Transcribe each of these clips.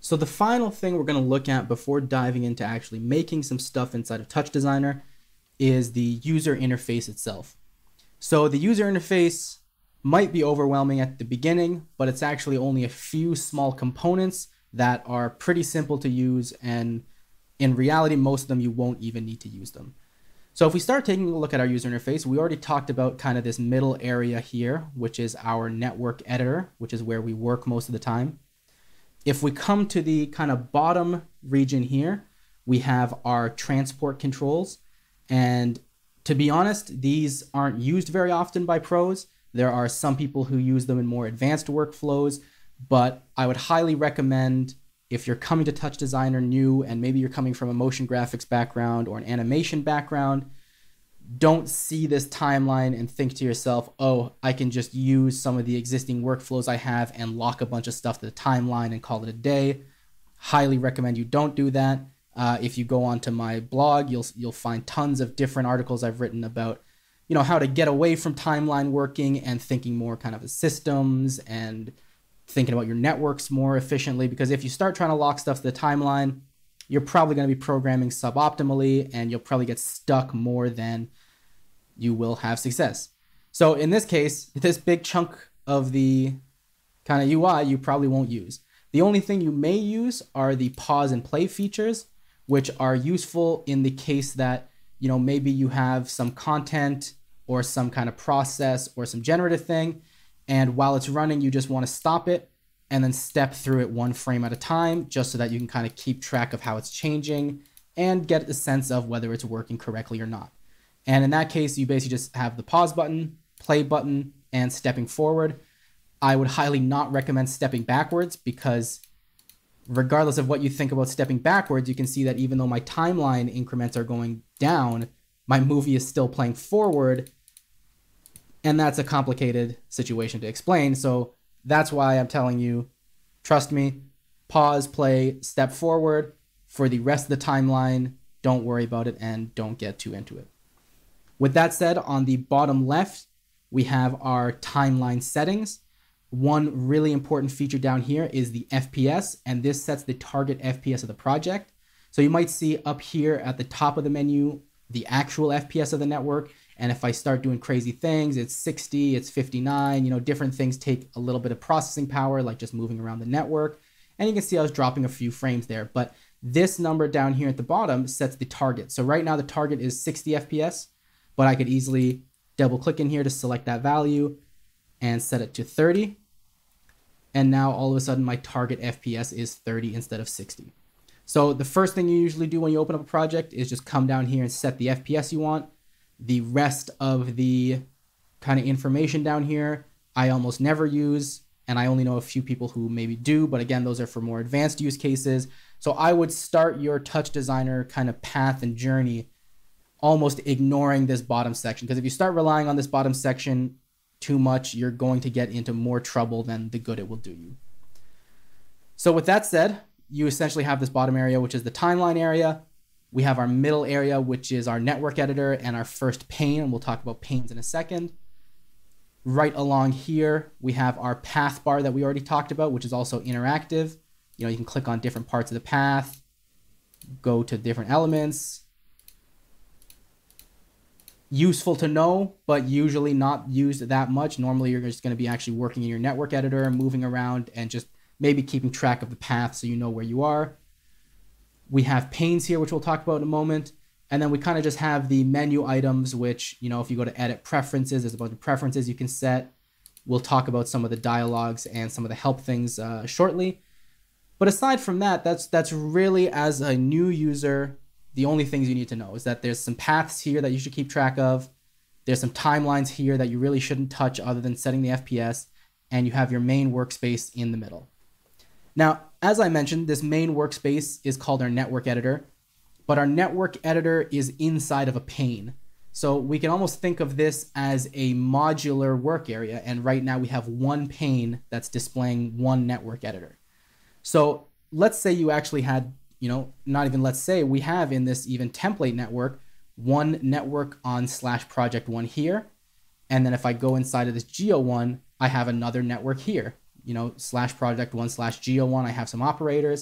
So the final thing we're going to look at before diving into actually making some stuff inside of Touch Designer is the user interface itself. So the user interface might be overwhelming at the beginning, but it's actually only a few small components that are pretty simple to use, and in reality, most of them you won't even need to use them. So if we start taking a look at our user interface, we already talked about kind of this middle area here, which is our network editor, which is where we work most of the time. If we come to the kind of bottom region here, we have our transport controls. And to be honest, these aren't used very often by pros. There are some people who use them in more advanced workflows, but I would highly recommend, if you're coming to Touch Designer new and maybe you're coming from a motion graphics background or an animation background, don't see this timeline and think to yourself, oh, I can just use some of the existing workflows I have and lock a bunch of stuff to the timeline and call it a day. Highly recommend you don't do that. If you go onto my blog, you'll find tons of different articles I've written about, how to get away from timeline working and thinking more kind of systems and thinking about your networks more efficiently. Because if you start trying to lock stuff to the timeline, you're probably going to be programming suboptimally and you'll probably get stuck more than you will have success. So in this case, this big chunk of the kind of UI you probably won't use. The only thing you may use are the pause and play features, which are useful in the case that, maybe you have some content or some kind of process or some generative thing, and while it's running, you just want to stop it and then step through it one frame at a time, just so that you can kind of keep track of how it's changing and get a sense of whether it's working correctly or not. And in that case, you basically just have the pause button, play button, and stepping forward. I would highly not recommend stepping backwards, because regardless of what you think about stepping backwards, you can see that even though my timeline increments are going down, my movie is still playing forward. And that's a complicated situation to explain. So that's why I'm telling you, trust me, pause, play, step forward. For the rest of the timeline, don't worry about it and don't get too into it. With that said, on the bottom left, we have our timeline settings. One really important feature down here is the FPS, and this sets the target FPS of the project. So you might see up here at the top of the menu, the actual FPS of the network. And if I start doing crazy things, it's 60, it's 59, different things take a little bit of processing power, like just moving around the network. And you can see I was dropping a few frames there, but this number down here at the bottom sets the target. So right now the target is 60 FPS, but I could easily double click in here to select that value and set it to 30. And now all of a sudden my target FPS is 30 instead of 60. So the first thing you usually do when you open up a project is just come down here and set the FPS you want. The rest of the kind of information down here, I almost never use, and I only know a few people who maybe do, but again, those are for more advanced use cases. So I would start your Touch Designer kind of path and journey almost ignoring this bottom section, because if you start relying on this bottom section too much, you're going to get into more trouble than the good it will do you. So with that said, you essentially have this bottom area, which is the timeline area. We have our middle area, which is our network editor and our first pane, and we'll talk about panes in a second. Right along here, we have our path bar that we already talked about, which is also interactive. You can click on different parts of the path, go to different elements. Useful to know, but usually not used that much. Normally, you're just going to be actually working in your network editor, moving around, and just maybe keeping track of the path so you know where you are. We have panes here, which we'll talk about in a moment. And then we kind of just have the menu items, which, if you go to edit preferences, there's a bunch of preferences you can set. We'll talk about some of the dialogues and some of the help things shortly. But aside from that, that's really, as a new user, the only things you need to know is that there's some paths here that you should keep track of. There's some timelines here that you really shouldn't touch other than setting the FPS. And you have your main workspace in the middle. Now, as I mentioned, this main workspace is called our network editor, but our network editor is inside of a pane. So we can almost think of this as a modular work area. And right now we have one pane that's displaying one network editor. So let's say you actually had, not even let's say, we have in this even template network, one network on /project1 here. And then if I go inside of this geo1, I have another network here. /project1/geo1, I have some operators.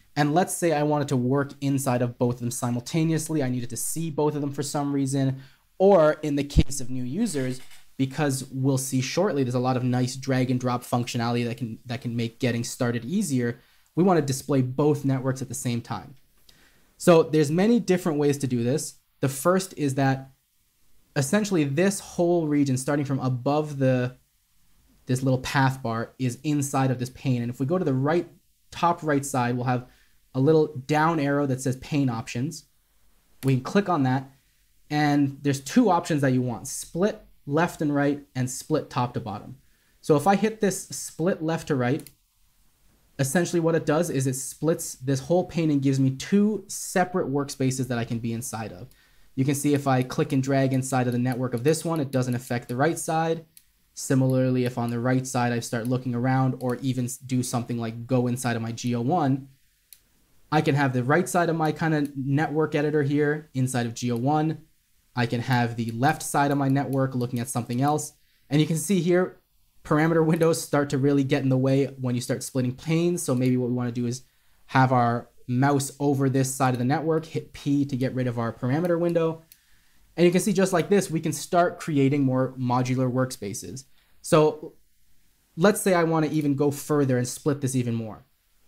And let's say I wanted to work inside of both of them simultaneously. I needed to see both of them for some reason. Or in the case of new users, because we'll see shortly, there's a lot of nice drag and drop functionality that can make getting started easier. We want to display both networks at the same time. So there's many different ways to do this. The first is that essentially this whole region, starting from above this little path bar, is inside of this pane. And if we go to the top right side, we'll have a little down arrow that says pane options. We can click on that, and there's two options that you want: split left and right, and split top to bottom. So if I hit this split left to right, essentially what it does is it splits this whole pane and gives me two separate workspaces that I can be inside of. You can see if I click and drag inside of the network of this one, it doesn't affect the right side. Similarly, if on the right side I start looking around, or even do something like go inside of my Geo1, I can have the right side of my kind of network editor here inside of Geo1. I can have the left side of my network looking at something else. And you can see here, parameter windows start to really get in the way when you start splitting panes. So maybe what we want to do is have our mouse over this side of the network, hit P to get rid of our parameter window. And you can see just like this, we can start creating more modular workspaces. So let's say I want to even go further and split this even more.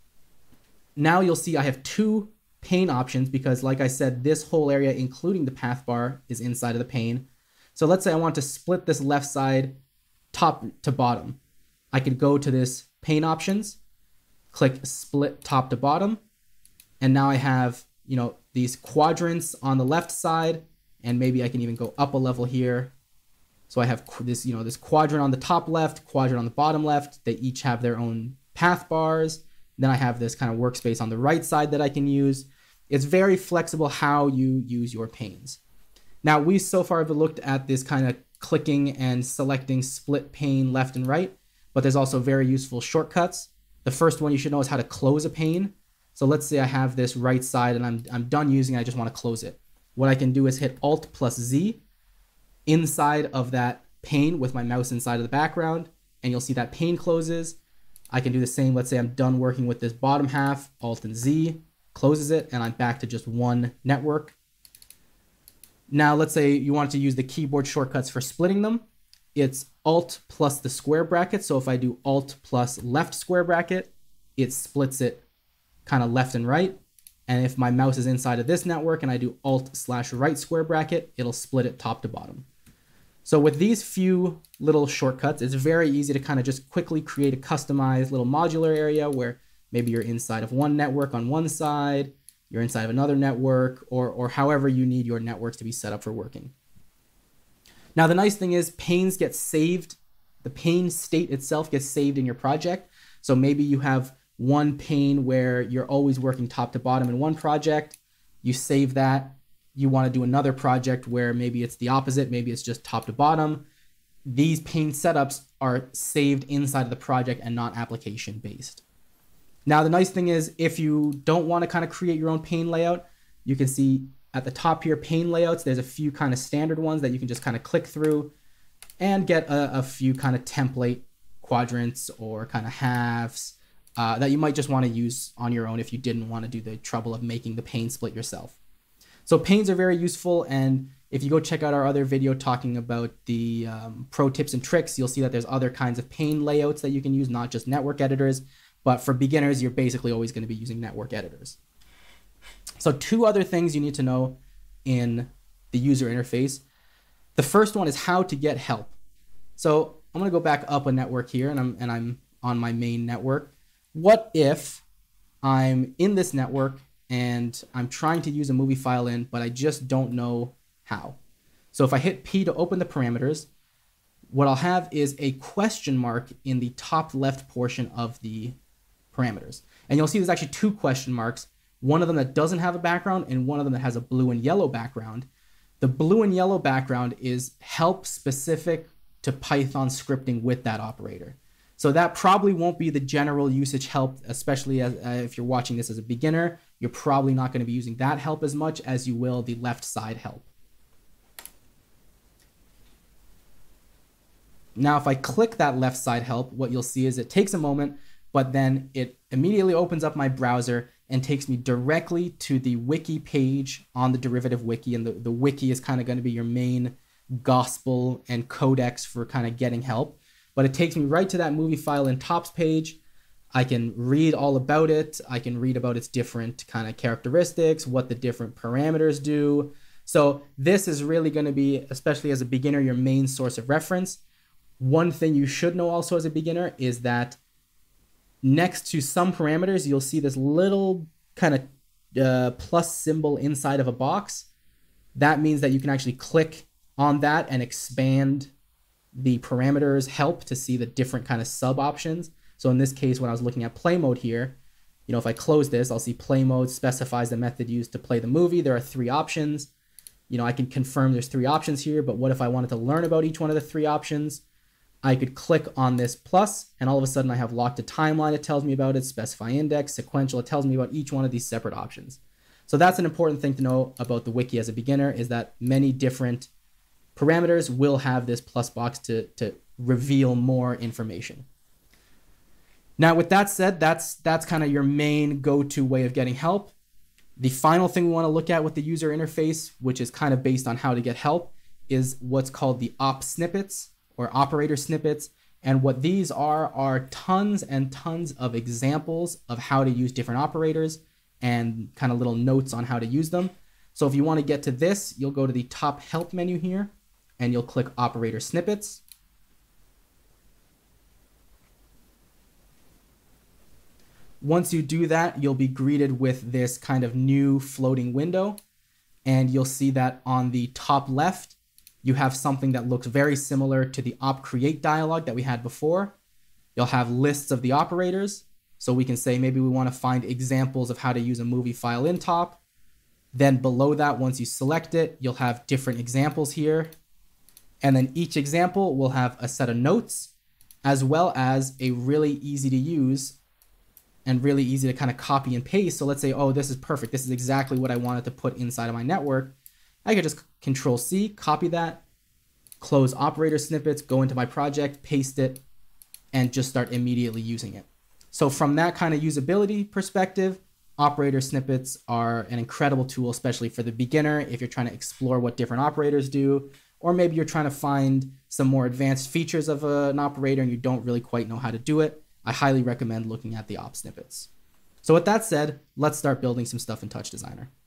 Now you'll see I have two pane options because, like I said, this whole area, including the path bar, is inside of the pane. So let's say I want to split this left side top to bottom. I could go to this pane options, click split top to bottom, and now I have, these quadrants on the left side, and maybe I can even go up a level here. So I have this, this quadrant on the top left, quadrant on the bottom left. They each have their own path bars. Then I have this kind of workspace on the right side that I can use. It's very flexible how you use your panes. Now, we so far have looked at this kind of clicking and selecting split pane left and right, but there's also very useful shortcuts. The first one you should know is how to close a pane. So let's say I have this right side and I'm done using it, I just want to close it. What I can do is hit Alt plus Z inside of that pane with my mouse inside of the background, and you'll see that pane closes. I can do the same. Let's say I'm done working with this bottom half, Alt and Z closes it, and I'm back to just one network. Now, let's say you want to use the keyboard shortcuts for splitting them. It's Alt plus the square bracket. So if I do Alt plus left square bracket, it splits it kind of left and right. And if my mouse is inside of this network and I do Alt/right square bracket, it'll split it top to bottom. So with these few little shortcuts, it's very easy to kind of just quickly create a customized little modular area where maybe you're inside of one network on one side, you're inside of another network, or however you need your networks to be set up for working. Now, the nice thing is panes get saved. The pane state itself gets saved in your project. So maybe you have one pane where you're always working top to bottom in one project. You save that. You want to do another project where maybe it's the opposite. Maybe it's just top to bottom. These pane setups are saved inside of the project and not application based. Now, the nice thing is if you don't want to kind of create your own pane layout, you can see at the top here, pane layouts, there's a few kind of standard ones that you can just kind of click through and get a few kind of template quadrants or kind of halves that you might just want to use on your own if you didn't want to do the trouble of making the pane split yourself. So panes are very useful, and if you go check out our other video talking about the pro tips and tricks, you'll see that there's other kinds of pane layouts that you can use, not just network editors, but for beginners, you're basically always going to be using network editors. So two other things you need to know in the user interface. The first one is how to get help. So I'm going to go back up a network here, and I'm on my main network. What if I'm in this network and I'm trying to use a movie file in, but I just don't know how? So if I hit P to open the parameters, what I'll have is a question mark in the top left portion of the parameters. And you'll see there's actually two question marks, one of them that doesn't have a background and one of them that has a blue and yellow background. The blue and yellow background is help specific to Python scripting with that operator. So that probably won't be the general usage help, especially if you're watching this as a beginner. You're probably not going to be using that help as much as you will the left side help. Now, if I click that left side help, what you'll see is it takes a moment, but then it immediately opens up my browser and takes me directly to the wiki page on the derivative wiki. And the wiki is kind of going to be your main gospel and codex for kind of getting help. But it takes me right to that movie file in tops page. I can read all about it. I can read about its different kind of characteristics, what the different parameters do. So this is really going to be, especially as a beginner, your main source of reference. One thing you should know also as a beginner is that next to some parameters, you'll see this little kind of plus symbol inside of a box. That means that you can actually click on that and expand the parameters help to see the different kind of sub options. So in this case, when I was looking at play mode here, you know, if I close this, I'll see play mode specifies the method used to play the movie. There are 3 options. You know, I can confirm there's 3 options here, but what if I wanted to learn about each one of the 3 options? I could click on this plus, and all of a sudden I have locked a timeline. It tells me about it, specify index, sequential. It tells me about each one of these separate options. So that's an important thing to know about the wiki as a beginner, is that many different parameters will have this plus box to reveal more information. Now, with that said, that's kind of your main go-to way of getting help. The final thing we want to look at with the user interface, which is kind of based on how to get help, is what's called the op snippets or operator snippets. And what these are tons and tons of examples of how to use different operators and kind of little notes on how to use them. So if you want to get to this, you'll go to the top help menu here and you'll click operator snippets. Once you do that, you'll be greeted with this kind of new floating window, and you'll see that on the top left, you have something that looks very similar to the op create dialog that we had before. You'll have lists of the operators. So we can say maybe we want to find examples of how to use a movie file in top. Then below that, once you select it, you'll have different examples here. And then each example will have a set of notes, as well as a really easy to use and really easy to kind of copy and paste. So let's say, oh, this is perfect. This is exactly what I wanted to put inside of my network. I could just Control C, copy that, close operator snippets, go into my project, paste it, and just start immediately using it. So from that kind of usability perspective, operator snippets are an incredible tool, especially for the beginner, if you're trying to explore what different operators do, or maybe you're trying to find some more advanced features of an operator and you don't really quite know how to do it. I highly recommend looking at the op snippets. So with that said, let's start building some stuff in Touch Designer.